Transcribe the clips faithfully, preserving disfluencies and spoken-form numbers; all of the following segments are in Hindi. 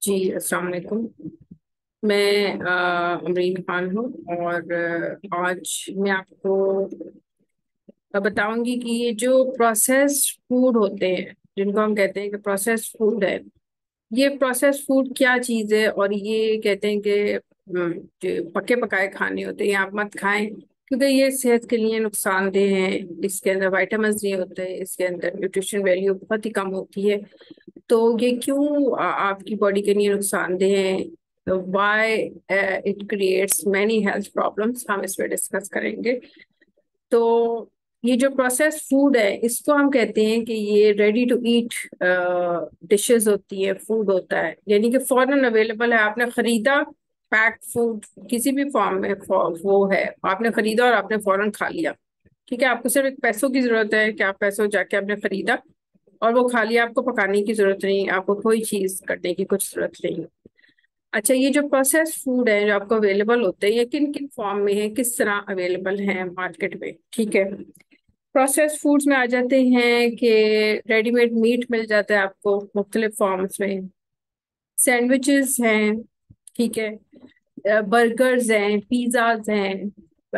जी अस्सलाम वालेकुम। मैं अ, अमरीन खान हूँ और अ, आज मैं आपको बताऊंगी कि ये जो प्रोसेस्ड फूड होते हैं जिनको हम कहते हैं कि प्रोसेस्ड फूड है, ये प्रोसेस्ड फूड क्या चीज़ है। और ये कहते हैं कि हम्म, जो पके पकाए खाने होते हैं ये आप मत खाएं क्योंकि ये सेहत के लिए नुकसानदेह हैं। इसके अंदर विटामिन नहीं होते, इसके अंदर न्यूट्रिशन वैल्यू बहुत ही कम होती है। तो ये क्यों आ, आपकी बॉडी के लिए नुकसानदेह है, why it creates many health problems, हम इस पर डिस्कस करेंगे। तो ये जो प्रोसेस फूड है इसको हम कहते हैं कि ये रेडी टू ईट डिशेस होती है, फूड होता है, यानी कि फौरन अवेलेबल है। आपने खरीदा पैक फूड किसी भी फॉर्म में, फॉ- वो है, आपने खरीदा और आपने फौरन खा लिया। ठीक है, आपको सिर्फ एक पैसों की जरूरत है कि आप पैसों जाके आपने खरीदा और वो खा लिया। आपको पकाने की जरूरत नहीं, आपको कोई चीज करने की कुछ जरूरत नहीं। अच्छा, ये जो प्रोसेस फूड है जो आपको अवेलेबल होते हैं ये किन किन फॉर्म में है, किस तरह अवेलेबल है मार्केट में। ठीक है, प्रोसेस फूड्स में आ जाते हैं कि रेडीमेड मीट मिल जाता है आपको मुख्तलिफ फॉर्म्स में, सैंडविचेस हैं, ठीक है, बर्गर्स हैं, पिज्ज़ाज हैं,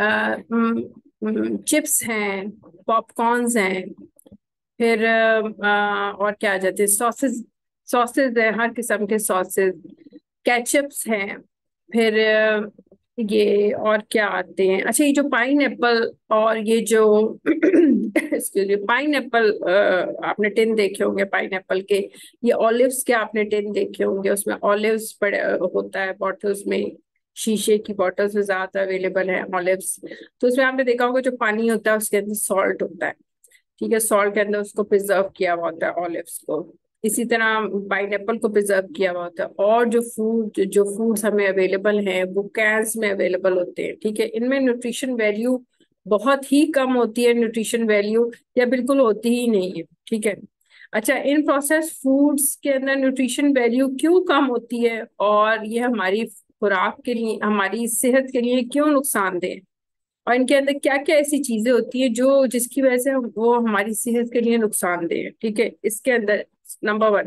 चिप्स हैं, पॉपकॉर्न्स हैं, फिर अ, अ, और क्या आ जाते हैं, सॉसेस, सॉसेस है, हर किस्म के सॉसेस, केचप्स हैं। फिर अ, ये और क्या आते हैं, अच्छा ये जो पाइन एप्पल और ये जो एक्सक्यूज मी, पाइन एप्पल, आपने टिन देखे होंगे पाइन एप्पल के। ये ऑलिव्स के आपने टिन देखे होंगे, उसमें ऑलिव्स पड़े होता है बॉटल्स में, शीशे की बॉटल्स में ज्यादा अवेलेबल है ऑलिव्स। तो उसमें आपने देखा होगा जो पानी होता है उसके अंदर सॉल्ट होता है। ठीक है, सॉल्ट के अंदर उसको प्रिजर्व किया हुआ होता है ऑलिव्स को। इसी तरह पाइनएप्पल को प्रिजर्व किया हुआ होता है। और जो फूड जो फूड्स हमें अवेलेबल हैं वो कैंस में अवेलेबल होते हैं। ठीक है, इनमें न्यूट्रिशन वैल्यू बहुत ही कम होती है, न्यूट्रिशन वैल्यू या बिल्कुल होती ही नहीं है। ठीक है, अच्छा इन प्रोसेस फूड्स के अंदर न्यूट्रिशन वैल्यू क्यों कम होती है और ये हमारी खुराक के लिए, हमारी सेहत के लिए क्यों नुकसानदेह है, और इनके अंदर क्या क्या ऐसी चीजें होती हैं जो जिसकी वजह से हम- वो हमारी सेहत के लिए नुकसानदेह है। ठीक है, इसके अंदर नंबर वन,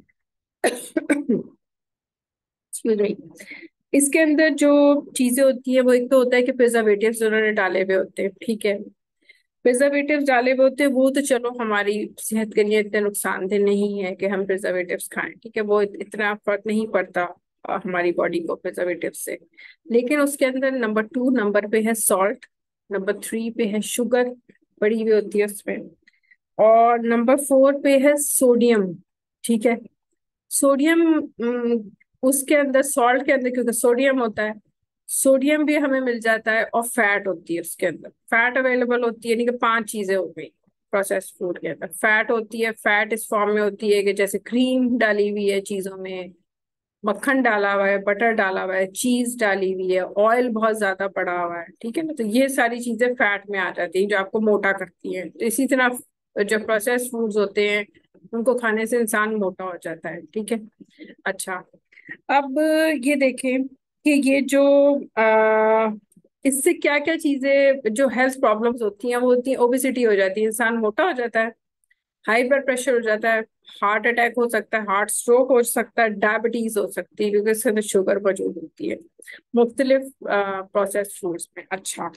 excuse me, इसके अंदर जो चीजें होती है वो एक तो होता है कि प्रिजर्वेटिव्स उन्होंने डाले हुए होते हैं। ठीक है, प्रिजर्वेटिव्स डाले हुए होते हैं, वो तो चलो हमारी सेहत के लिए इतने नुकसानदेह नहीं है कि हम प्रिजर्वेटिव्स खाएं। ठीक है, वो इत, इतना फर्क नहीं पड़ता अ, हमारी बॉडी को प्रिजर्वेटिव से। लेकिन उसके अंदर नंबर टू नंबर पे है सॉल्ट, नंबर थ्री पे है शुगर पड़ी हुई होती है उसमें, और नंबर फोर पे है सोडियम। ठीक है, सोडियम, अम, उसके अंदर सॉल्ट के अंदर क्योंकि सोडियम होता है, सोडियम भी हमें मिल जाता है, और फैट होती है उसके अंदर, फैट अवेलेबल होती है। यानी कि पांच चीजें हो गई प्रोसेस फूड के अंदर। फैट होती है, फैट इस फॉर्म में होती है कि जैसे क्रीम डाली हुई है चीजों में, मक्खन डाला हुआ है, बटर डाला हुआ है, चीज डाली हुई है, ऑयल बहुत ज्यादा पड़ा हुआ है। ठीक है ना, तो ये सारी चीजें फैट में आ जाती हैं जो आपको मोटा करती हैं। तो इसी तरह जो प्रोसेस फूड्स होते हैं उनको खाने से इंसान मोटा हो जाता है। ठीक है, अच्छा अब ये देखें कि ये जो आ, इससे क्या क्या चीजें जो हेल्थ प्रॉब्लम्स होती हैं वो होती है, ओबेसिटी हो जाती है, इंसान मोटा हो जाता है, हाई ब्लड प्रेशर हो जाता है, हार्ट अटैक हो सकता है, हार्ट स्ट्रोक हो सकता है, डायबिटीज हो सकती है क्योंकि इसके अंदर शुगर मौजूद होती है मुख्तलिफ प्रोसेस फूड्स में। अच्छा,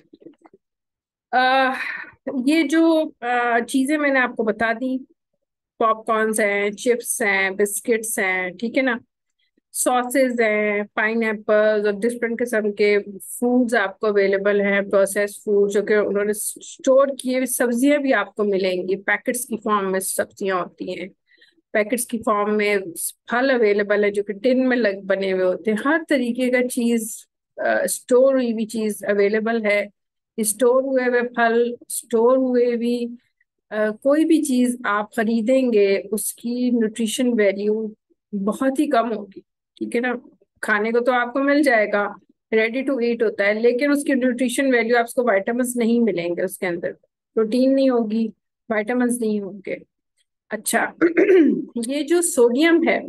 अ, ये जो अ, चीजें मैंने आपको बता दी, पॉपकॉर्न्स हैं, चिप्स हैं, बिस्किट्स हैं, ठीक है ना, सॉसेज हैं, पाइन और डिफरेंट किस्म के फूड्स आपको अवेलेबल हैं, प्रोसेस फूड जो कि उन्होंने स्टोर किए हुए। सब्जियां भी आपको मिलेंगी, पैकेट्स की फॉर्म में सब्जियां होती हैं, पैकेट्स की फॉर्म में फल अवेलेबल है जो कि टिन में लग बने हुए होते हैं। हर तरीके का चीज, स्टोर हुई भी चीज अवेलेबल है, स्टोर हुए हुए फल, स्टोर हुए भी अ, कोई भी चीज आप खरीदेंगे उसकी न्यूट्रिशन वैल्यू बहुत ही कम होगी। ठीक है ना, खाने को तो आपको मिल जाएगा, रेडी टू ईट होता है, लेकिन उसकी न्यूट्रिशन वैल्यू, आपको विटामिन्स नहीं मिलेंगे उसके अंदर, प्रोटीन नहीं होगी, विटामिन्स नहीं होंगे। अच्छा, ये जो सोडियम है,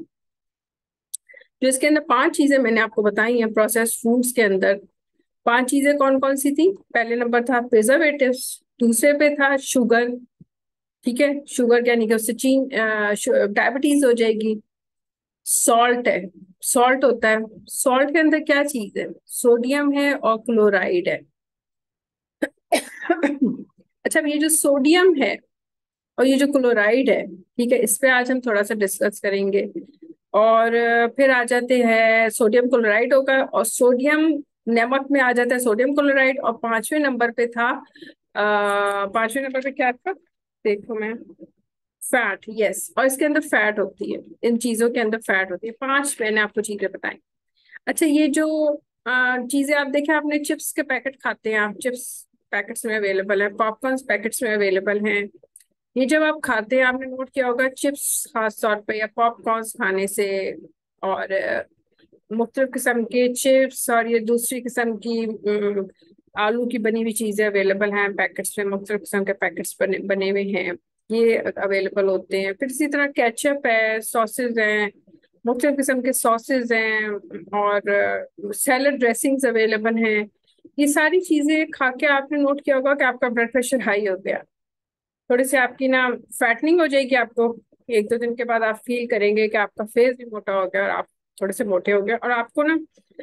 जो इसके अंदर पांच चीजें मैंने आपको बताई हैं प्रोसेस फूड्स के अंदर, पांच चीजें कौन कौन सी थी? पहले नंबर था प्रिजर्वेटिव्स, दूसरे पे था शुगर। ठीक है, शुगर यानी कि उससे चीन डायबिटीज हो जाएगी। सॉल्ट है, सॉल्ट होता है। सॉल्ट के अंदर क्या चीज है? सोडियम है और क्लोराइड है। अच्छा, अब ये जो सोडियम है और ये जो क्लोराइड है, ठीक है, इस पे आज हम थोड़ा सा डिस्कस करेंगे। और अ, फिर आ जाते हैं सोडियम क्लोराइड होगा, और सोडियम नमक में आ जाता है सोडियम क्लोराइड। और पांचवें नंबर पे था, आ, पांचवें नंबर पे क्या था, देखो मैं, फैट। यस, और इसके अंदर फैट होती है, इन चीजों के अंदर फैट होती है। पांच मैंने आपको चीजें बताई। अच्छा, ये जो अ, चीजें आप देखें, आपने चिप्स के पैकेट खाते हैं, आप चिप्स पैकेट्स में अवेलेबल है, पॉपकॉर्न पैकेट्स में अवेलेबल हैं। ये जब आप खाते हैं, आपने नोट किया होगा, चिप्स खास तौर पे या पॉपकॉर्न खाने से, और मुख्तलिफ किस्म के चिप्स और ये दूसरी किस्म की अम, आलू की बनी हुई चीजें अवेलेबल हैं पैकेट्स में, मुख्तलिफ किस्म के पैकेट्स बने बने हुए हैं, ये अवेलेबल होते हैं। फिर इसी तरह केचप है, सॉसेज हैं, मुख्तलिफ किस्म के सॉसेज हैं, और सैलड ड्रेसिंग्स अवेलेबल हैं। ये सारी चीजें खा के आपने नोट किया होगा कि आपका ब्लड प्रेशर हाई हो गया, थोड़ी सी आपकी ना फैटनिंग हो जाएगी आपको। एक दो दिन के बाद आप फील करेंगे कि आपका फेस भी मोटा हो गया और आप थोड़े से मोटे हो गए, और आपको ना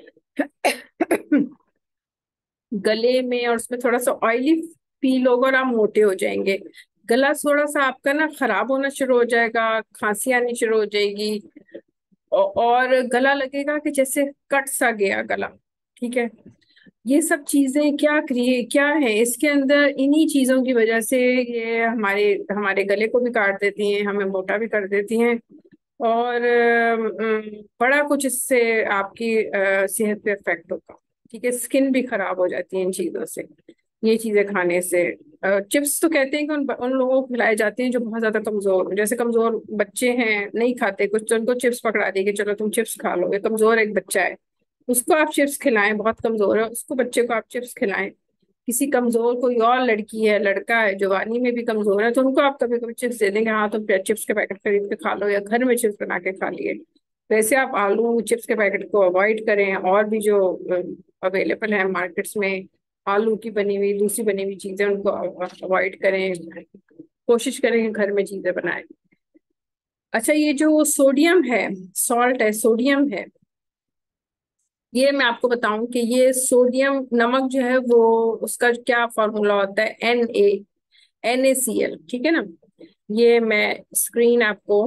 गले में और उसमें थोड़ा सा ऑयली फील होगा और आप मोटे हो जाएंगे। गला थोड़ा सा आपका ना खराब होना शुरू हो जाएगा, खांसी आनी शुरू हो जाएगी, औ- और गला लगेगा कि जैसे कट सा गया गला। ठीक है, ये सब चीजें क्या क्रिए क्या है इसके अंदर, इन्हीं चीजों की वजह से ये हमारे हमारे गले को भी काट देती हैं, हमें मोटा भी कर देती हैं। और अम, बड़ा कुछ इससे आपकी अ, सेहत पे इफेक्ट होगा। ठीक है, स्किन भी खराब हो जाती है इन चीजों से, ये चीजें खाने से। चिप्स तो कहते हैं कि उन उन लोगों को खिलाए जाते हैं जो बहुत ज्यादा कमजोर, जैसे कमजोर बच्चे हैं नहीं खाते कुछ, तो उनको चिप्स पकड़ा दिए कि चलो तुम चिप्स खा लो। ये कमजोर एक बच्चा है, उसको आप चिप्स खिलाएं, बहुत कमजोर है उसको, बच्चे को आप चिप्स खिलाएं। किसी कमजोर कोई और लड़की है, लड़का है, जवानी में भी कमजोर है, तो उनको आप कभी कभी चिप्स दे देंगे, हाँ तुम चिप्स के पैकेट खरीद के खा लो या घर में चिप्स बना के खा लिए। वैसे आप आलू चिप्स के पैकेट को अवॉइड करें, और भी जो अवेलेबल है मार्केट्स में आलू की बनी हुई दूसरी बनी हुई चीजें, उनको अवॉइड करें, कोशिश करें कि घर में चीजें बनाएं। अच्छा, ये जो सोडियम है, सॉल्ट है, सोडियम है, ये मैं आपको बताऊं कि ये सोडियम नमक जो है वो, उसका क्या फॉर्मूला होता है, N A N A C L, ठीक है ना। ये मैं स्क्रीन आपको,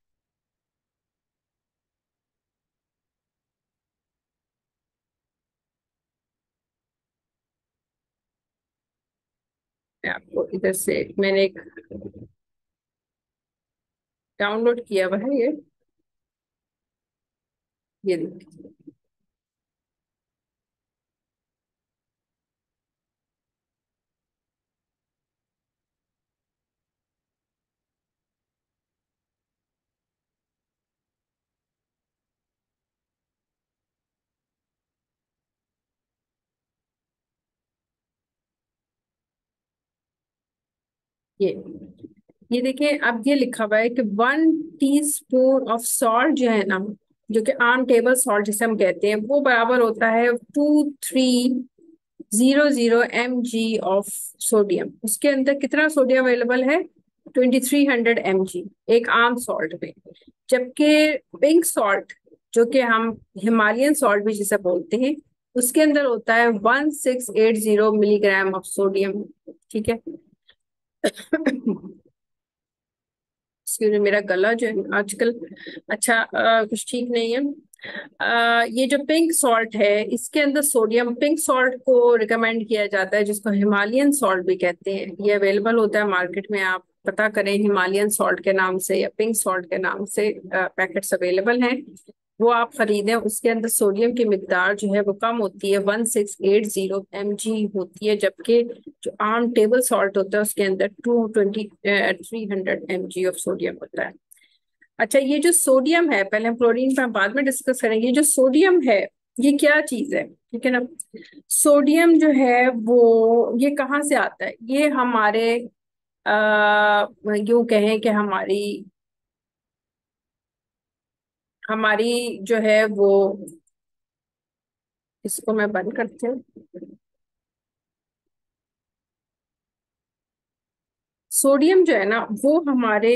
मैं आपको इधर से मैंने एक डाउनलोड किया हुआ है, ये ये देखिए। ये ये देखिए, अब ये लिखा हुआ है कि one teaspoon of salt जो है ना, जो कि आम टेबल सॉल्ट जिसे हम कहते हैं, वो बराबर होता है two three zero zero M G of sodium. उसके अंदर कितना सोडियम अवेलेबल है? Twenty three hundred M G, एक आम सॉल्ट में। जबकि पिंक सॉल्ट, जो कि हम हिमालयन सॉल्ट भी जिसे बोलते हैं, उसके अंदर होता है one six eight zero milligram of sodium. ठीक है। एक्सक्यूज मी, मेरा गला जो है आजकल, अच्छा अ, कुछ ठीक नहीं है। अ, ये जो पिंक सॉल्ट है, इसके अंदर सोडियम, पिंक सॉल्ट को रिकमेंड किया जाता है, जिसको हिमालयन सॉल्ट भी कहते हैं। ये अवेलेबल होता है मार्केट में, आप पता करें हिमालयन सॉल्ट के नाम से या पिंक सॉल्ट के नाम से, पैकेट्स अवेलेबल हैं, वो आप खरीदें। उसके अंदर सोडियम की मिकदार जो है वो कम होती है, one six eight zero M G होती है, जबकि जो आम टेबल सॉल्ट होता है उसके अंदर two twenty three hundred M G of sodium होता है। अच्छा, ये जो सोडियम है, पहले हम क्लोरीन पर बाद में डिस्कस करेंगे। ये जो सोडियम है, ये क्या चीज है, ठीक है ना। सोडियम जो है वो ये कहाँ से आता है? ये हमारे आ, यूं कहें कि हमारी हमारी जो है वो, इसको मैं बंद करती हूँ। सोडियम जो है ना वो हमारे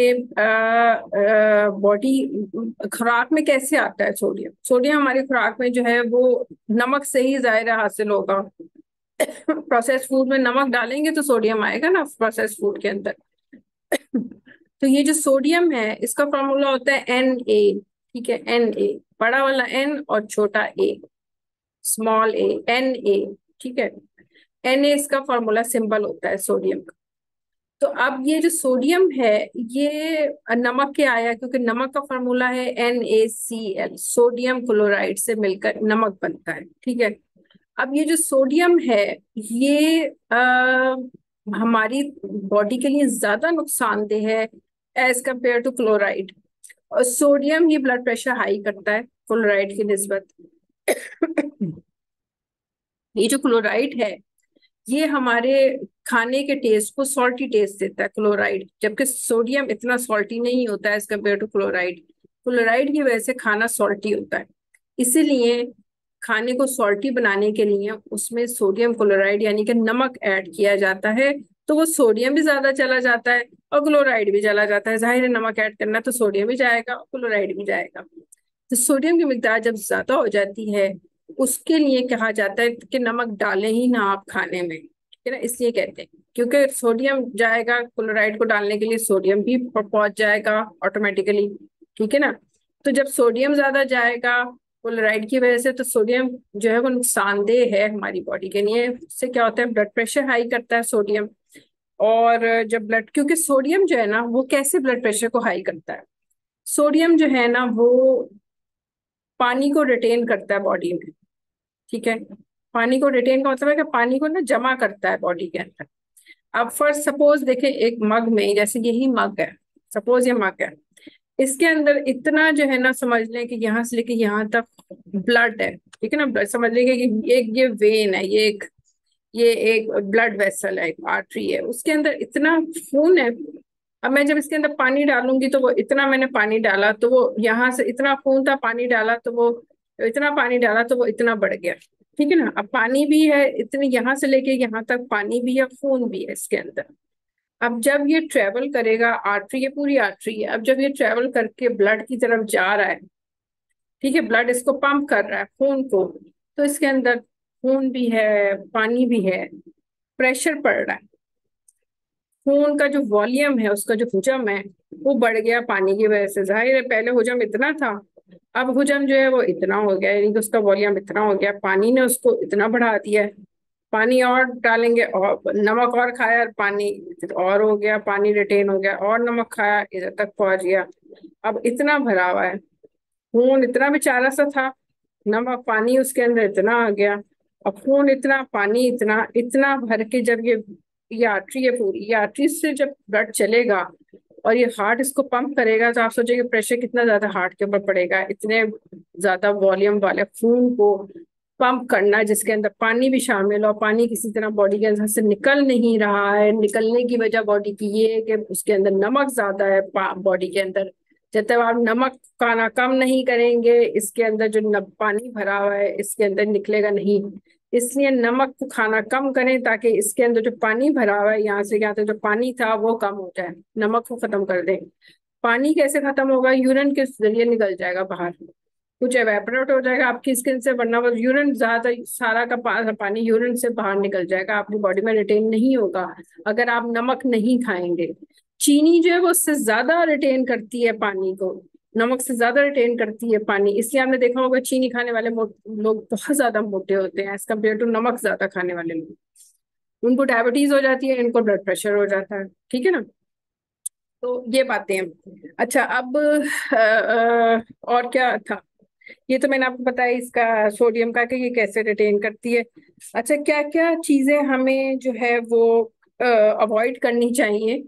बॉडी खुराक में कैसे आता है। सोडियम सोडियम हमारी खुराक में जो है वो नमक से ही जाहिर है हासिल होगा। प्रोसेस फूड में नमक डालेंगे तो सोडियम आएगा ना प्रोसेस फूड के अंदर। तो ये जो सोडियम है इसका फॉर्मूला होता है एन ए। ठीक है, एन ए, बड़ा वाला एन और छोटा ए, स्मॉल ए, एन ए। ठीक है, एन ए इसका फॉर्मूला सिंबल होता है सोडियम का। तो अब ये जो सोडियम है ये नमक के आया क्योंकि नमक का फॉर्मूला है N A C L, sodium chloride से मिलकर नमक बनता है। ठीक है, अब ये जो सोडियम है ये आ, हमारी बॉडी के लिए ज्यादा नुकसानदेह है एज कंपेयर टू क्लोराइड। और सोडियम ये ब्लड प्रेशर हाई करता है क्लोराइड की निस्बत। ये जो क्लोराइड है ये हमारे खाने के टेस्ट को सॉल्टी टेस्ट देता है क्लोराइड, जबकि सोडियम इतना सॉल्टी नहीं होता है as compare to chloride. Chloride की वजह से खाना सॉल्टी होता है, इसीलिए खाने को सॉल्टी बनाने के लिए उसमें सोडियम क्लोराइड यानी कि नमक ऐड किया जाता है। तो वो सोडियम भी ज्यादा चला जाता है और क्लोराइड भी चला जाता है। जाहिर है नमक ऐड करना तो सोडियम भी जाएगा और क्लोराइड भी जाएगा। तो सोडियम की मिकदार जब ज्यादा हो जाती है उसके लिए कहा जाता है कि नमक डालें ही ना आप खाने में। ठीक है ना, इसलिए कहते हैं क्योंकि सोडियम जाएगा, क्लोराइड को डालने के लिए सोडियम भी पहुंच जाएगा ऑटोमेटिकली। ठीक है ना, तो जब सोडियम ज्यादा जाएगा क्लोराइड की वजह से तो सोडियम जो है वो नुकसानदेह है हमारी बॉडी के लिए। इससे क्या होता है ब्लड प्रेशर हाई करता है सोडियम। और जब ब्लड क्योंकि सोडियम जो है ना वो कैसे ब्लड प्रेशर को हाई करता है, सोडियम जो है ना वो पानी को रिटेन करता है बॉडी में। ठीक है, पानी को रिटेन का मतलब है कि पानी को ना जमा करता है बॉडी के अंदर। अब फर्स्ट सपोज देखें एक मग में, जैसे यही मग है, सपोज ये मग है, इसके अंदर इतना जो है ना समझ लें कि यहाँ से लेके यहाँ तक ब्लड है। ठीक है ना, ब्लड समझ लेंगे कि एक ये वेन है, ये एक ये एक ब्लड वेसल है, एक आर्टरी है, उसके अंदर इतना खून है। अब मैं जब इसके अंदर पानी डालूंगी तो वो इतना मैंने पानी डाला तो वो यहाँ से इतना खून था, पानी डाला तो वो इतना पानी डाला तो वो इतना बढ़ गया। ठीक है ना, अब पानी भी है इतने यहाँ से लेके यहाँ तक पानी भी है खून भी है इसके अंदर। अब जब ये ट्रेवल करेगा, आर्टरी ये पूरी आर्टरी है, अब जब ये ट्रेवल करके ब्लड की तरफ जा रहा है, ठीक है, ब्लड इसको पंप कर रहा है खून को, तो इसके अंदर खून भी है पानी भी है, प्रेशर पड़ रहा है। खून का जो वॉल्यूम है उसका जो हुजम है वो बढ़ गया पानी की वजह से। जाहिर है पहले हुजम इतना था, अब हुजम जो है वो इतना हो गया, यानी कि उसका वॉल्यूम इतना हो गया, पानी ने उसको इतना बढ़ा दिया है। पानी और डालेंगे और नमक और खाया पानी और हो गया, पानी रिटेन हो गया, और नमक खाया इधर तक पहुंच गया, अब इतना भरा हुआ है। खून इतना बेचारा सा था, नमक पानी उसके अंदर इतना आ गया, अब खून इतना पानी इतना इतना भर के जब ये ये आर्टरी है पूरी, ये आर्टरी से जब ब्लड चलेगा और ये हार्ट इसको पंप करेगा तो आप सोचिए कि प्रेशर कितना ज्यादा हार्ट के ऊपर पड़ेगा। इतने ज्यादा वॉल्यूम वाले खून को पंप करना जिसके अंदर पानी भी शामिल हो, पानी किसी तरह बॉडी के अंदर से निकल नहीं रहा है, निकलने की वजह बॉडी की ये है कि उसके अंदर नमक ज्यादा है बॉडी के अंदर। जब तक आप नमक खाना कम नहीं करेंगे इसके अंदर जो न, पानी भरा हुआ है इसके अंदर निकलेगा नहीं। इसलिए नमक को खाना कम करें ताकि इसके अंदर जो पानी भरा हुआ है यहाँ से यहाँ तक जो पानी था वो कम हो जाए, नमक को खत्म कर दें। पानी कैसे खत्म होगा, यूरिन के जरिए निकल जाएगा बाहर, कुछ एवेपोरेट हो जाएगा आपकी स्किन से, वरना वो यूरिन ज्यादा सारा का पा, पानी यूरिन से बाहर निकल जाएगा, आपकी बॉडी में रिटेन नहीं होगा अगर आप नमक नहीं खाएंगे। चीनी जो है वो उससे ज्यादा रिटेन करती है पानी को, नमक से ज्यादा रिटेन करती है पानी, इसलिए आपने देखा होगा चीनी खाने वाले लोग बहुत ज्यादा मोटे होते हैं एज कम्पेयर टू नमक ज्यादा खाने वाले लोग। उनको डायबिटीज हो जाती है, इनको ब्लड प्रेशर हो जाता है। ठीक है ना, तो ये बातें हैं। अच्छा अब अ, अ, और क्या था, ये तो मैंने आपको बताया इसका सोडियम का कि ये कैसे रिटेन करती है। अच्छा क्या क्या चीजें हमें जो है वो अवॉइड करनी चाहिए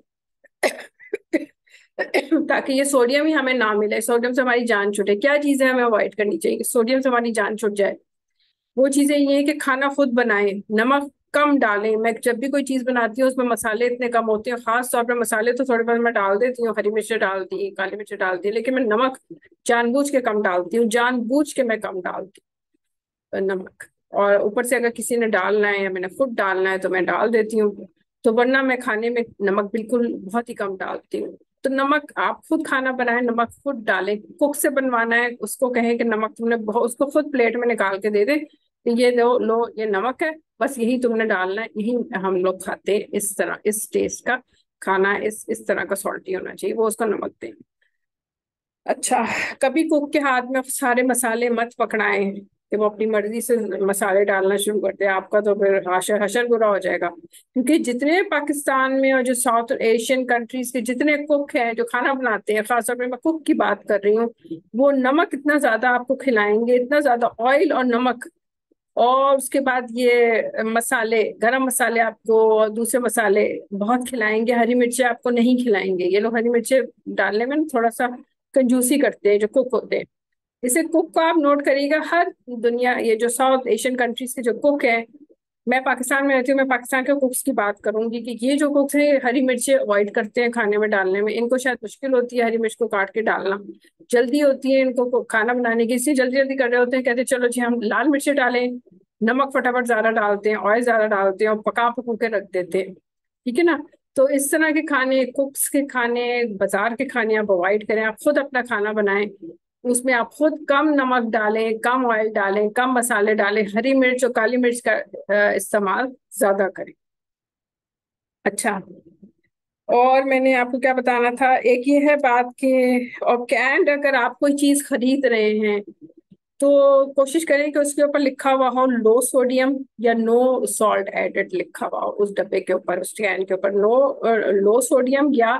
ताकि ये सोडियम ही हमें ना मिले, सोडियम से हमारी जान छूटे। क्या चीजें हमें अवॉइड करनी चाहिए सोडियम से हमारी जान छूट जाए? वो चीजें ये है कि खाना खुद बनाएं, नमक कम डालें। मैं जब भी कोई चीज बनाती हूँ उसमें मसाले इतने कम होते हैं, खास तौर पर मसाले तो थोड़े बहुत मैं डाल देती हूँ, हरी मिर्च डाल दी, काली मिर्च डाल दी, लेकिन मैं नमक जानबूझ के कम डालती हूँ, जानबूझ के मैं कम डालती हूँ नमक। और ऊपर से अगर किसी ने डालना है या मैंने खुद डालना है तो मैं डाल देती हूँ। तो वरना मैं खाने में नमक बिल्कुल बहुत ही कम डालती हूँ। तो नमक आप खुद खाना बनाए, नमक खुद डालें। कुक से बनवाना है उसको कहें कि नमक तुमने बहुत, उसको खुद प्लेट में निकाल के दे दे कि ये लो लो ये नमक है, बस यही तुमने डालना है, यही हम लोग खाते हैं इस तरह, इस टेस्ट का खाना, इस इस तरह का सॉल्टी होना चाहिए, वो उसको नमक दें। अच्छा, कभी कुक के हाथ में सारे मसाले मत पकड़ाएं कि वो अपनी मर्जी से मसाले डालना शुरू कर दे, आपका तो फिर हशर हशर बुरा हो जाएगा। क्योंकि जितने पाकिस्तान में और जो साउथ एशियन कंट्रीज के जितने कुक हैं जो खाना बनाते हैं, खासतौर पर मैं कुक की बात कर रही हूँ, वो नमक इतना ज्यादा आपको खिलाएंगे, इतना ज्यादा ऑयल और नमक, और उसके बाद ये मसाले, गरम मसाले आपको और दूसरे मसाले बहुत खिलाएंगे। हरी मिर्चें आपको नहीं खिलाएंगे, ये लोग हरी मिर्चें डालने में ना थोड़ा सा कंजूसी करते हैं जो कुक होते हैं। इसे कुक को आप नोट करिएगा, हर दुनिया ये जो साउथ एशियन कंट्रीज के जो कुक है, मैं पाकिस्तान में रहती हूँ, मैं पाकिस्तान के कुक्स की बात करूंगी कि ये जो कुक्स हैं हरी मिर्चें अवॉइड करते हैं खाने में डालने में। इनको शायद मुश्किल होती है हरी मिर्च को काट के डालना, जल्दी होती है इनको खाना बनाने की, इसलिए जल्दी जल्दी कर रहे होते हैं, कहते हैं चलो जी हम लाल मिर्चें डालें, नमक फटाफट ज्यादा डालते हैं, ऑयल ज्यादा डालते हैं और पका पकू के रख देते हैं। ठीक है ना। तो इस तरह के खाने, कुक्स के खाने, बाजार के खाने आप अवॉइड करें, आप खुद अपना खाना बनाएं, उसमें आप खुद कम नमक डालें, कम ऑयल डालें, कम मसाले डालें, हरी मिर्च और काली मिर्च का अ, इस्तेमाल ज्यादा करें। अच्छा, और मैंने आपको क्या बताना था, एक ये है बात कि, और कैंड अगर आप कोई चीज खरीद रहे हैं तो कोशिश करें कि उसके ऊपर लिखा हुआ हो लो सोडियम या नो सॉल्ट एडेड लिखा हुआ हो, उस डब्बे के ऊपर, उस कैन के ऊपर नो लो सोडियम या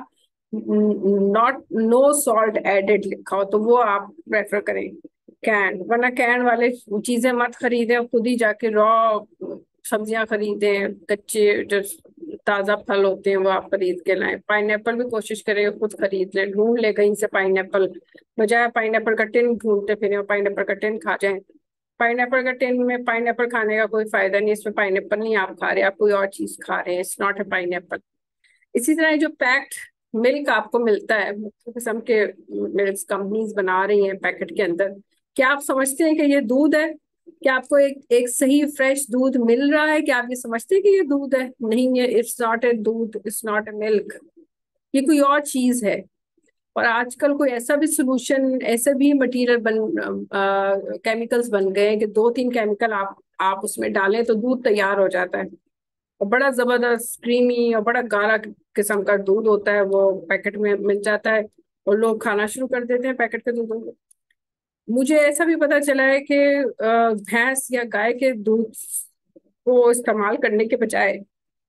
नॉट नो सॉल्ट एडेड लिखा हो, तो वो आप प्रेफर करें कैन। वरना कैन वाले चीजें मत खरीदें, खुद ही जाके रॉ सब्जियां खरीदें, कच्चे जो ताजा फल होते हैं वो आप खरीद के लाएं। पाइनएप्पल भी कोशिश करें खुद खरीद लें, ढूंढ ले कहीं से पाइनएप्पल, बजाय पाइनएप्पल का टिन ढूंढते फिरें और पाइनएप्पल का टिन खा जाएं। पाइनएप्पल का टिन में पाइनएप्पल खाने का कोई फायदा नहीं, इसमें पाइनएप्पल नहीं आप खा रहे, आप कोई और चीज खा रहे हैं, इट्स नॉट अ पाइनएप्पल। इसी तरह जो पैक्ड मिल्क आपको मिलता है, मुख्तलिफ किस्म के मिल्क कंपनीज बना रही हैं पैकेट के अंदर, क्या आप समझते हैं कि ये दूध है? क्या आपको एक एक सही फ्रेश दूध मिल रहा है? क्या आप ये समझते हैं कि ये दूध है? नहीं, ये इट्स नॉट ए दूध, इट्स नॉट ए मिल्क, ये कोई और चीज है। और आजकल कोई ऐसा भी सोल्यूशन, ऐसे भी मटेरियल बन, केमिकल्स बन गए हैं कि दो तीन केमिकल आप आप उसमें डालें तो दूध तैयार हो जाता है, और बड़ा जबरदस्त क्रीमी और बड़ा गाढ़ा किस्म का दूध होता है, वो पैकेट में मिल जाता है और लोग खाना शुरू कर देते हैं पैकेट के दूधों को। मुझे ऐसा भी पता चला है कि अ, भैंस या गाय के दूध को इस्तेमाल करने के बजाय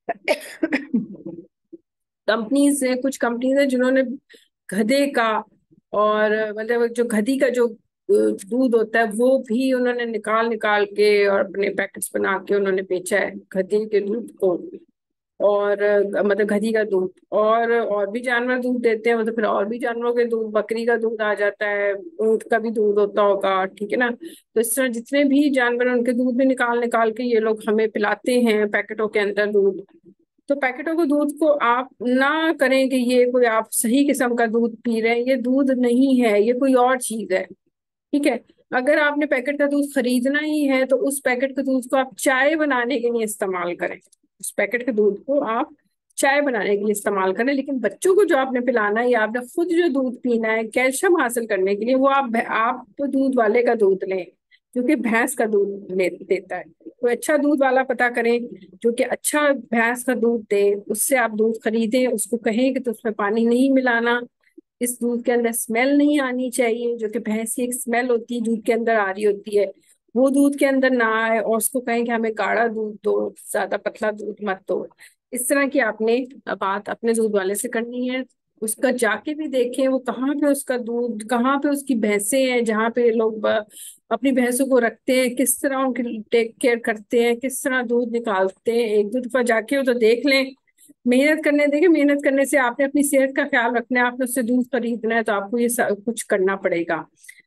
कंपनीज है, कुछ कंपनीज है जिन्होंने गधे का, और मतलब जो गधी का जो अ, दूध होता है वो भी उन्होंने निकाल निकाल के और अपने पैकेट्स बना के उन्होंने बेचा है, गधे के दूध को। और अ, मतलब गधी का दूध, और और भी जानवर दूध देते हैं, मतलब फिर और भी जानवरों के दूध, बकरी का दूध आ जाता है, ऊंट का भी दूध होता होगा, ठीक है ना। तो इस तरह जितने भी जानवर हैं, उनके दूध भी निकाल निकाल के ये लोग हमें पिलाते हैं पैकेटों के अंदर दूध। तो पैकेटों के दूध को आप ना करें कि ये कोई आप सही किस्म का दूध पी रहे हैं, ये दूध नहीं है, ये कोई और चीज है। ठीक है। अगर आपने पैकेट का दूध खरीदना ही है तो उस पैकेट के दूध को आप चाय बनाने के लिए इस्तेमाल करें, उस पैकेट के दूध को आप चाय बनाने के लिए इस्तेमाल करें। लेकिन बच्चों को जो आपने पिलाना है या आपने खुद जो दूध पीना है कैल्शियम हासिल करने के लिए, वो आप आप तो दूध वाले का दूध लें, क्योंकि भैंस का दूध ले देता है। तो अच्छा दूध वाला पता करें जो कि अच्छा भैंस का दूध दे, उससे आप दूध खरीदें, उसको कहें कि तो उसमें पानी नहीं मिलाना, इस दूध के अंदर स्मेल नहीं आनी चाहिए, जो कि भैंस की एक स्मेल होती है दूध के अंदर आ रही होती है, वो दूध के अंदर ना आए, और उसको कहें कि हमें गाढ़ा दूध दो, ज्यादा पतला दूध मत दो। इस तरह की आपने बात अपने दूध वाले से करनी है। उसका जाके भी देखें वो कहाँ पे उसका दूध, कहाँ पे उसकी भैंसें हैं जहाँ पे लोग ब- अपनी भैंसों को रखते हैं, किस तरह उनकी टेक केयर करते हैं, किस तरह दूध निकालते हैं, एक दो दफा जाके वो तो देख लें। मेहनत करने, देखिए मेहनत करने से आपने अपनी सेहत का ख्याल रखना है, आपने उससे दूध खरीदना है तो आपको ये सब कुछ करना पड़ेगा।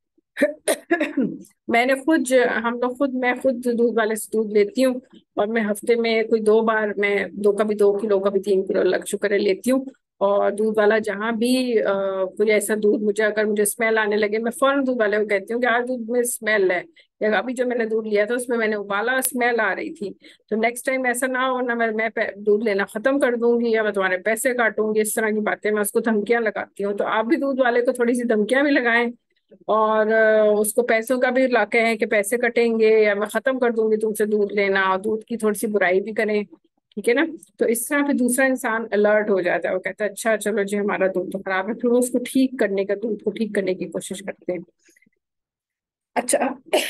मैंने खुद, हम लोग खुद, मैं खुद दूध वाले से दूध लेती हूँ, और मैं हफ्ते में कोई दो बार, मैं दो, कभी दो किलो कभी तीन किलो लग शुक्र है लेती हूँ। और दूध वाला जहाँ भी अ, कोई ऐसा दूध मुझे अगर मुझे स्मेल आने लगे, मैं फौरन दूध वाले को कहती हूँ कि आज दूध में स्मेल है, या अभी जो मैंने दूध लिया था उसमें मैंने उबाला, स्मेल आ रही थी, तो नेक्स्ट टाइम ऐसा ना हो, ना मैं मैं पे- दूध लेना खत्म कर दूंगी या मैं तुम्हारे पैसे काटूंगी। इस तरह की बातें मैं उसको धमकियां लगाती हूँ। तो आप भी दूध वाले को थोड़ी सी धमकियां भी लगाएं, और अ, उसको पैसों का भी ला कहें कि पैसे कटेंगे या मैं खत्म कर दूंगी तुमसे दूध लेना, और दूध की थोड़ी सी बुराई भी करें, ठीक है ना। तो इस तरह फिर दूसरा इंसान अलर्ट हो जाता है, वो कहता है अच्छा चलो जी हमारा दूध तो खराब है, फिर वो उसको ठीक करने का, दूध को ठीक करने की कोशिश करते हैं। अच्छा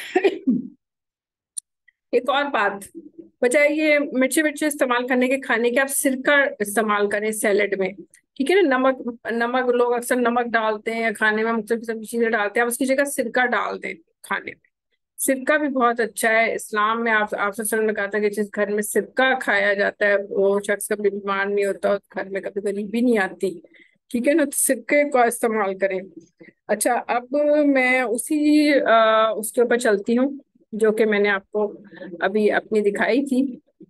एक और बात, बजाय ये मिर्ची मिर्ची इस्तेमाल करने के खाने के, आप सिरका इस्तेमाल करें सैलेड में, ठीक है ना। नमक, नमक लोग अक्सर नमक डालते हैं या खाने में मुख्तलिफ किस्म की चीजें डालते हैं, आप उसकी जगह सिरका डाल दें खाने में। सिरका भी बहुत अच्छा है। इस्लाम में आप आपसे वसल्लम ने कहा था कि जिस घर में सिरका खाया जाता है वो शख्स कभी बीमार नहीं होता, और घर में कभी गरीबी नहीं आती, ठीक है ना। तो सिरके का इस्तेमाल करें। अच्छा अब मैं उसी आ, उसके ऊपर चलती हूँ जो कि मैंने आपको अभी अपनी दिखाई थी,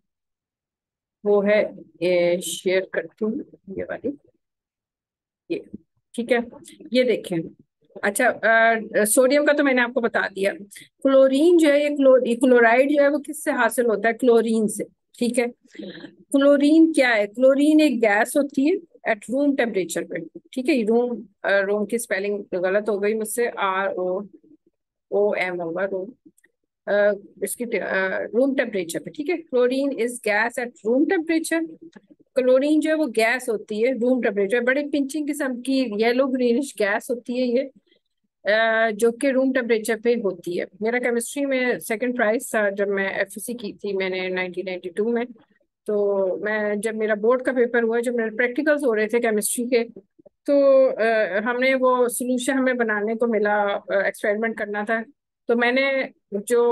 वो है, ये शेयर करती हूँ, ये वाली, ये, ठीक है, ये देखें। अच्छा अ, सोडियम का तो मैंने आपको बता दिया। क्लोरीन जो है, ये क्लो, ये क्लोराइड जो है वो किससे हासिल होता है? क्लोरीन से, ठीक है। क्लोरीन क्या है? क्लोरीन एक गैस होती है एट रूम टेम्परेचर पे, ठीक है। रूम, रूम की स्पेलिंग गलत हो गई मुझसे, आर ओ ओ एम होगा रूम, अ, इसकी रूम टेम्परेचर पे, ठीक है। Chlorine is gas at room temperature. Chlorine जो है वो गैस होती है रूम टेम्परेचर, बड़ी पिंचिंग किस्म की येलो ग्रीनिश गैस होती है ये, अ, जो कि रूम टेम्परेचर पे होती है। मेरा केमिस्ट्री में सेकंड प्राइज था जब मैं एफएससी की थी मैंने नाइनटीन नाइंटी टू में। तो मैं जब मेरा बोर्ड का पेपर हुआ, जब मेरे प्रैक्टिकल्स हो रहे थे केमिस्ट्री के, तो अ, हमने वो सोल्यूशन हमें बनाने को मिला, एक्सपेरिमेंट करना था। तो मैंने जो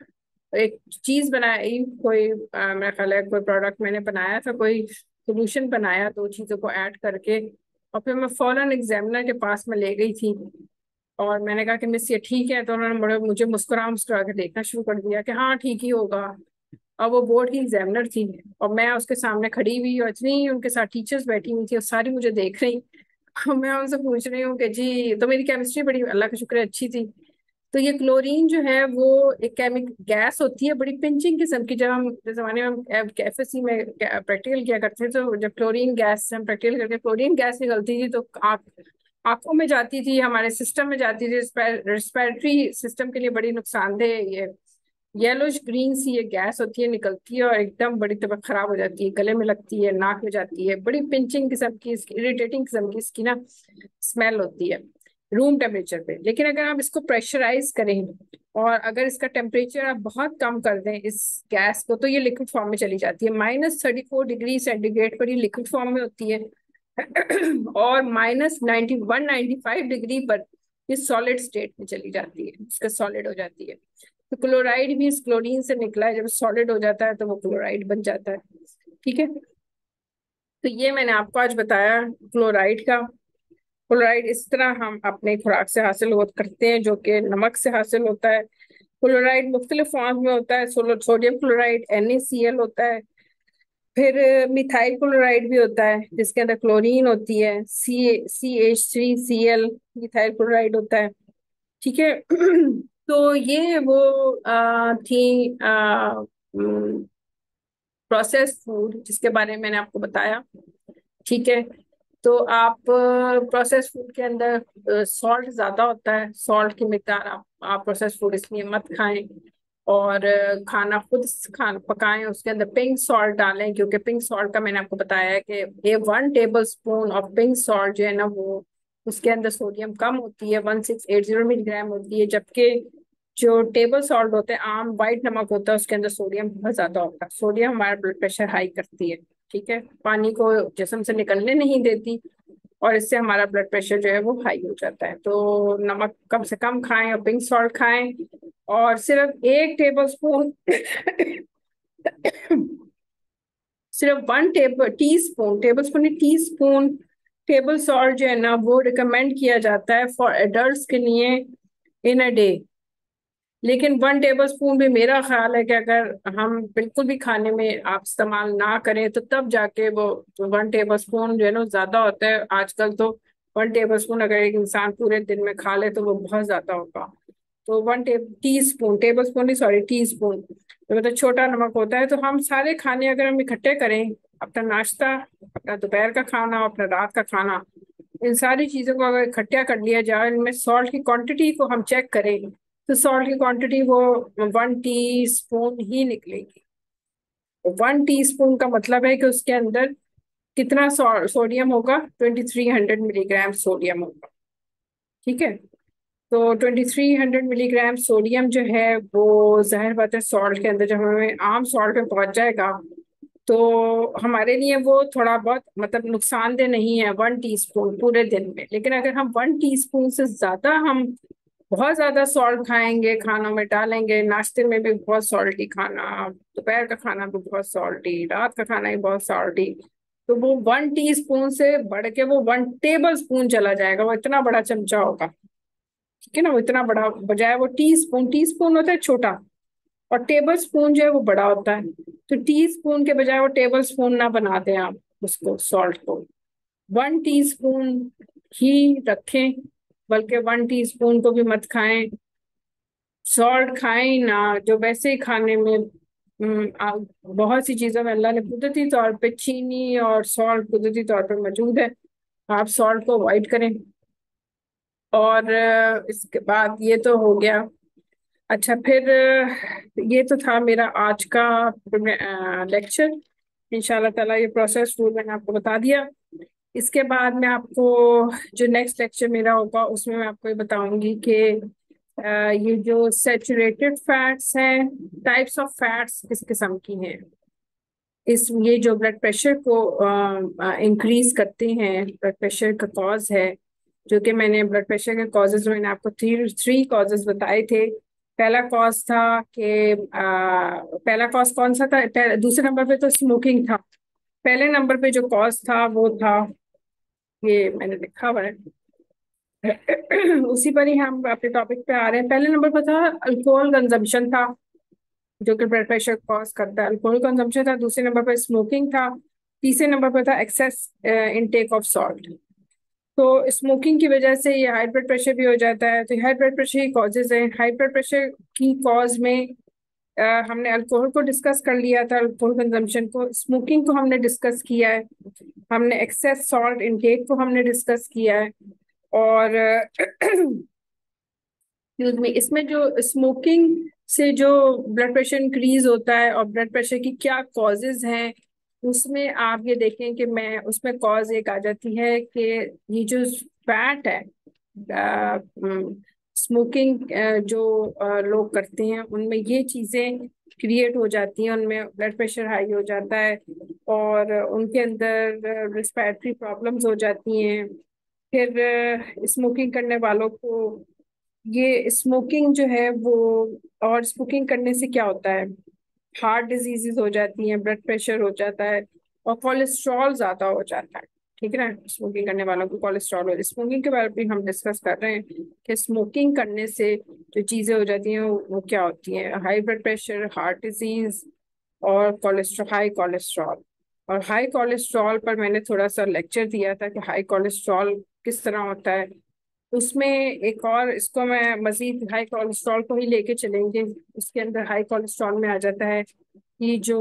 एक चीज बनाई, कोई अ, मेरा ख्याल है कोई प्रोडक्ट मैंने बनाया था, कोई सोल्यूशन बनाया दो चीजों को ऐड करके, और फिर मैं फौरन एग्जामिनर के पास में ले गई थी, और मैंने कहा कि मिस ये ठीक है, तो उन्होंने बड़े मुझे मुस्कुरा मुस्कुरा के देखना शुरू कर दिया कि हाँ ठीक ही होगा। और वो बोर्ड की एग्जामिनर थी, और मैं उसके सामने खड़ी हुई, और इतनी उनके साथ टीचर्स बैठी हुई थी और सारी मुझे देख रही। और मैं उनसे पूछ रही हूँ कि जी, तो मेरी केमिस्ट्री बड़ी अल्लाह का शुक्र है अच्छी थी। तो ये क्लोरीन जो है वो एक केमिक गैस होती है, बड़ी पिंचिंग किस्म की। जब हम जिस जमाने में हम एफएससी में प्रैक्टिकल किया करते थे, तो जब क्लोरीन गैस से हम प्रैक्टिकल करके क्लोरीन गैस निकलती थी, तो आँख आंखों में जाती थी, हमारे सिस्टम में जाती थी, रेस्पिरेटरी सिस्टम के लिए बड़ी नुकसानदेह ये येलोश ग्रीन सी ये गैस होती है, निकलती है, और एकदम बड़ी तबीयत खराब हो जाती है, गले में लगती है, नाक में जाती है, बड़ी पिंचिंग किस्म की, इरिटेटिंग किस्म की इसकी ना स्मेल होती है रूम टेम्परेचर पे। लेकिन अगर आप इसको प्रेशराइज करें, और अगर इसका टेम्परेचर आप बहुत कम कर दें इस गैस को, तो ये लिक्विड फॉर्म में चली जाती है। Minus thirty four degree centigrade पर ये लिक्विड फॉर्म में होती है, और minus ninety one ninety five degree पर ये सॉलिड स्टेट में चली जाती है, इसका सॉलिड हो जाती है। तो क्लोराइड भी इस क्लोरीन से निकला है, जब सॉलिड हो जाता है तो वो क्लोराइड बन जाता है, ठीक है। तो ये मैंने आपको आज बताया क्लोराइड का। क्लोराइड इस तरह हम अपने खुराक से हासिल हो करते हैं, जो कि नमक से हासिल होता है। क्लोराइड मुख्तलिफ फॉर्म में होता है, sodium chloride N A C L होता है, फिर मिथाइल क्लोराइड भी होता है जिसके अंदर क्लोरीन होती है, C C H three C L methyl chloride होता है, ठीक है। तो ये वो आ, थी प्रोसेस फूड जिसके बारे में मैंने आपको बताया, ठीक है। तो आप प्रोसेस फूड के अंदर सॉल्ट ज्यादा होता है, सॉल्ट की मिकदार आप आप प्रोसेस फूड इसलिए मत खाएं। और अ, खाना खुद खाना पकाएं, उसके अंदर पिंक सॉल्ट डालें, क्योंकि पिंक सॉल्ट का मैंने आपको बताया है कि ये one tablespoon of pink salt जो है ना, वो उसके अंदर सोडियम कम होती है, one six eight zero milligram होती है, जबकि जो टेबल सॉल्ट होते हैं, आम वाइट नमक होता है, उसके अंदर सोडियम बहुत ज्यादा होता है। सोडियम हमारा ब्लड प्रेशर हाई करती है, ठीक है, पानी को जिस्म से निकलने नहीं देती, और इससे हमारा ब्लड प्रेशर जो है वो हाई हो जाता है। तो नमक कम से कम खाएं और पिंक सॉल्ट खाएं, और सिर्फ एक टेबल स्पून सिर्फ one table teaspoon, tablespoon teaspoon table salt जो है ना, वो रिकमेंड किया जाता है फॉर एडल्ट्स के लिए इन अ डे। लेकिन वन टेबल स्पून भी मेरा ख्याल है कि अगर हम बिल्कुल भी खाने में आप इस्तेमाल ना करें तो तब जाके वो वन टेबल स्पून जो है ना ज्यादा होता है आजकल तो। वन टेबल स्पून अगर एक इंसान पूरे दिन में खा ले तो वो बहुत ज्यादा होगा। तो one te teaspoon, tablespoon नहीं सॉरी, टी स्पून तो मतलब छोटा नमक होता है। तो हम सारे खाने अगर हम इकट्ठे करें, अपना नाश्ता, अपना दोपहर का खाना, अपना रात का खाना, इन सारी चीजों को अगर इकट्ठा कर लिया जाए, इनमें सॉल्ट की क्वांटिटी को हम चेक करें तो सॉल्ट की क्वांटिटी वो वन टी स्पून ही निकलेगी। वन टी स्पून का मतलब है कि उसके अंदर कितना सो, सोडियम होगा, twenty three hundred milligram sodium होगा। ठीक है। तो twenty three hundred milligram sodium जो है वो जाहिर बात है सॉल्ट के अंदर जब हमें आम सॉल्ट में पहुंच जाएगा तो हमारे लिए वो थोड़ा बहुत मतलब नुकसानदेह नहीं है वन टीस्पून पूरे दिन में। लेकिन अगर हम वन टीस्पून से ज्यादा हम बहुत ज्यादा सॉल्ट खाएंगे, खानों में डालेंगे, नाश्ते में भी बहुत सॉल्टी खाना, दोपहर का खाना भी बहुत सॉल्टी, रात का खाना भी बहुत सॉल्टी, तो वो वन टीस्पून से बढ़ के वो वन टेबल स्पून चला जाएगा। वो इतना बड़ा चमचा होगा। ठीक है ना, वो इतना बड़ा, बजाय वो टी स्पून, टी स्पून होता है छोटा और टेबल स्पून जो है वो बड़ा होता है। तो टी स्पून के बजाय वो टेबल स्पून ना बना दें आप उसको, सॉल्ट को वन टी स्पून ही रखें, बल्कि वन टी स्पून को भी मत खाएं। सॉल्ट खाएं ही ना, जो वैसे ही खाने में हम्म, आ- बहुत सी चीजों में अल्लाह ने कुदरती तौर पे चीनी और सॉल्ट कुदरती तौर पे मौजूद है। आप सॉल्ट को अवॉइड करें। और अ, इसके बाद ये तो हो गया। अच्छा फिर अ, ये तो था मेरा आज का लेक्चर। इंशाल्लाह ताला ये प्रोसेस फूड मैंने आपको बता दिया। इसके बाद मैं आपको जो नेक्स्ट लेक्चर मेरा होगा उसमें मैं आपको ये बताऊंगी कि अ, ये जो सैचुरेटेड फैट्स हैं, टाइप्स ऑफ फैट्स किस किस्म की हैं, इस ये जो ब्लड प्रेशर को इंक्रीज करते हैं, ब्लड प्रेशर का कॉज है, जो कि मैंने ब्लड प्रेशर के कॉजेज मैंने आपको थ्री थ्री कॉजेज बताए थे। पहला कॉज था कि अ, पहला कॉज कौन सा था, पहले- दूसरे नंबर पे तो स्मोकिंग था। पहले नंबर पे जो कॉज था वो था, ये मैंने लिखा हुआ है उसी पर ही हम अपने टॉपिक पे आ रहे हैं। पहले नंबर पर था अल्कोहल कंजम्पशन था, जो कि ब्लड प्रेशर कॉज करता है, अल्कोहल कंजम्पशन था। दूसरे नंबर पर स्मोकिंग था। तीसरे नंबर पर था एक्सेस इनटेक ऑफ सॉल्ट। तो स्मोकिंग की वजह से ये हाई ब्लड प्रेशर भी हो जाता है। तो हाई ब्लड प्रेशर की कॉजेज हैं। हाई ब्लड प्रेशर की कॉज में अ, हमने अल्कोहल को डिस्कस कर लिया था, अल्कोहल कंजम्पशन को, स्मोकिंग को हमने डिस्कस किया है, हमने एक्सेस सॉल्ट इनटेक को हमने डिस्कस किया है। और excuse me, इसमें जो स्मोकिंग से जो ब्लड प्रेशर इंक्रीज होता है और ब्लड प्रेशर की क्या कॉजेज हैं, उसमें आप ये देखें कि मैं उसमें कॉज एक आ जाती है कि ये जो फैट है, स्मोकिंग जो अ, लोग करते हैं उनमें ये चीजें क्रिएट हो जाती हैं, उनमें ब्लड प्रेशर हाई हो जाता है और उनके अंदर रिस्पिरेटरी प्रॉब्लम्स हो जाती हैं। फिर स्मोकिंग करने वालों को ये स्मोकिंग जो है वो, और स्मोकिंग करने से क्या होता है, हार्ट डिजीजेस हो जाती हैं, ब्लड प्रेशर हो जाता है और कोलेस्ट्रॉल ज्यादा हो जाता है। ठीक है ना, स्मोकिंग करने वालों को कोलेस्ट्रॉल हो, स्मोकिंग के बारे में हम डिस्कस कर रहे हैं कि स्मोकिंग करने से जो चीजें हो जाती हैं वो, वो क्या होती हैं, high blood pressure, heart disease और कोलेस्ट्रॉल, हाई कोलेस्ट्रॉल। और हाई कोलेस्ट्रॉल पर मैंने थोड़ा सा लेक्चर दिया था कि हाई कोलेस्ट्रॉल किस तरह होता है। उसमें एक और, इसको मैं मजीद हाई कोलेस्ट्रॉल को ही लेके चलेंगे। उसके अंदर हाई कोलेस्ट्रॉल में आ जाता है कि जो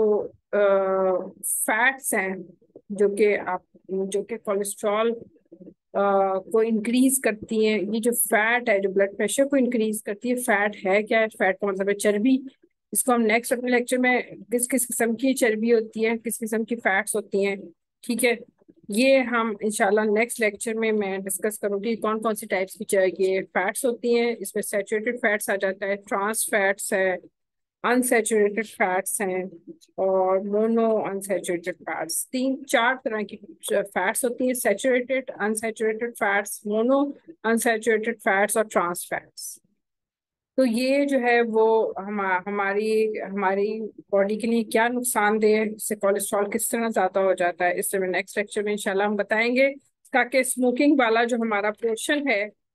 फैट्स हैं, जो कि आप जो कि कोलेस्ट्रॉल को इंक्रीज करती हैं। ये जो फैट है जो ब्लड प्रेशर को इंक्रीज करती है, फैट है क्या है, फैट का मतलब है चर्बी। इसको हम नेक्स्ट अपने लेक्चर में किस किस किस्म की चर्बी होती है, किस किस्म की फैट्स होती हैं, ठीक है, ये हम इंशाल्लाह नेक्स्ट लेक्चर में मैं डिस्कस करूंगी कौन कौन सी टाइप्स की च- ये फैट्स होती हैं। इसमें सैचुरेटेड फैट्स आ जाता है, ट्रांस फैट्स है, अनसैचुरेटेड फैट्स हैं और मोनो अनसैचुरेटेड फैट्स। तीन चार तरह की फैट्स होती हैं, saturated, unsaturated fats, mono unsaturated fats और ट्रांस फैट्स। तो ये जो है वो हम हमारी हमारी बॉडी के लिए क्या नुकसानदेह है, इससे कोलेस्ट्रॉल किस तरह ज्यादा हो जाता है, इससे मैं नेक्स्ट लेक्चर में इंशाल्लाह हम बताएंगे। ताकि स्मोकिंग वाला जो हमारा पोर्शन है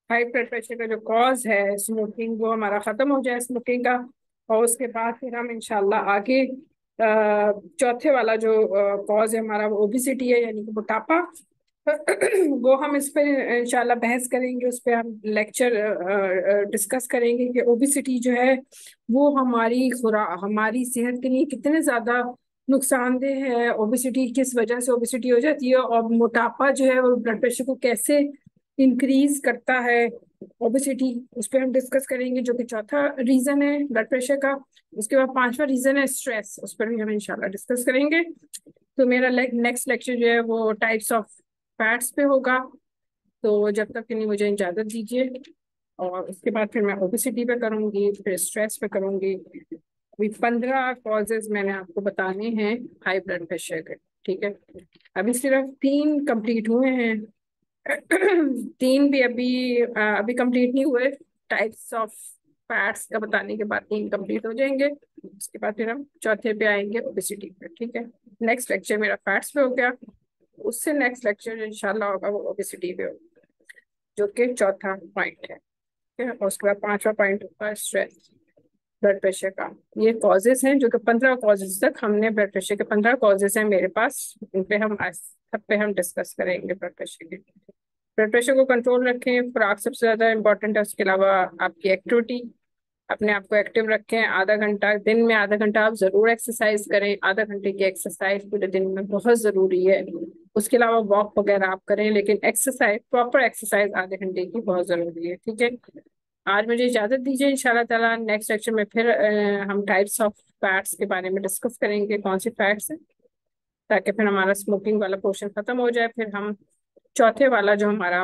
हाई ब्लड प्रेशर का जो कॉज है स्मोकिंग, वो हमारा खत्म हो जाए स्मोकिंग का। और उसके बाद फिर हम इंशाल्लाह आगे अ, चौथे वाला जो कॉज है हमारा, वो ओबिसिटी है, यानी कि मोटापा। वो हम इस पे इंशाल्लाह बहस करेंगे, उस पे हम लेक्चर डिस्कस करेंगे कि ओबिसिटी जो है वो हमारी खुरा हमारी सेहत के लिए कितने ज्यादा नुकसानदेह है, ओबिसिटी किस वजह से ओबिसिटी हो जाती है, और मोटापा जो है वो ब्लड प्रेशर को कैसे इंक्रीज करता है। ओबिसिटी, उस पर हम डिस्कस करेंगे, जो कि चौथा रीजन है ब्लड प्रेशर का। उसके बाद पांचवा रीजन है स्ट्रेस, उस पर भी हम इंशाल्लाह डिस्कस करेंगे। तो मेरा नेक्स्ट लेक्चर जो है वो टाइप्स ऑफ फैट्स पे होगा। तो जब तक के लिए मुझे इजाजत दीजिए, और उसके बाद फिर मैं ओबिसिटी पे करूंगी, फिर स्ट्रेस पे करूंगी। अभी पंद्रह कॉजेज मैंने आपको बताने हैं हाई ब्लड प्रेशर के, ठीक है। अभी सिर्फ तीन कंप्लीट हुए हैं। तीन भी अभी अ, अभी कंप्लीट नहीं हुए। टाइप्स ऑफ फैट्स का बताने के बाद तीन कंप्लीट हो जाएंगे। उसके बाद फिर हम चौथे पे आएंगे ओबेसिटी पे, ठीक है। नेक्स्ट लेक्चर मेरा फैट्स पे हो गया, उससे नेक्स्ट लेक्चर इंशाल्लाह होगा वो ओबेसिटी पे होगा, जो कि चौथा पॉइंट है, ठीक है। और उसके बाद पांचवा पॉइंट होगा स्ट्रेस, ब्लड प्रेशर का। ये कॉजेज हैं, जो कि पंद्रह कॉजेज तक हमने ब्लड प्रेशर के पंद्रह कॉजेज हैं मेरे पास, उन पे हम आज सब पे हम डिस्कस करेंगे ब्लड प्रेशर के। ब्लड प्रेशर को कंट्रोल रखें, खुराक सबसे ज्यादा इंपॉर्टेंट है। उसके अलावा आपकी एक्टिविटी, अपने आप को एक्टिव रखें। आधा घंटा दिन में, आधा घंटा आप जरूर एक्सरसाइज करें। आधा घंटे की एक्सरसाइज पूरे दिन में बहुत जरूरी है। उसके अलावा वॉक वगैरह आप करें, लेकिन एक्सरसाइज, प्रॉपर एक्सरसाइज आधे घंटे की बहुत जरूरी है, ठीक है। आज मुझे इजाजत दीजिए, इंशाल्लाह ताला नेक्स्ट लेक्चर में फिर अ, हम टाइप्स ऑफ फैट्स के बारे में डिस्कस करेंगे, कौन सी फैट्स हैं, ताकि फिर हमारा स्मोकिंग वाला पोर्शन खत्म हो जाए। फिर हम चौथे वाला जो हमारा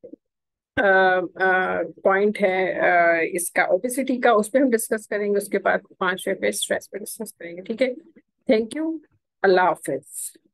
पॉइंट है अ, इसका ओबेसिटी का, उस पर हम डिस्कस करेंगे। उसके बाद पांचवे पे स्ट्रेस पे डिस्कस करेंगे, ठीक है। Thank you. अल्लाह हाफिज।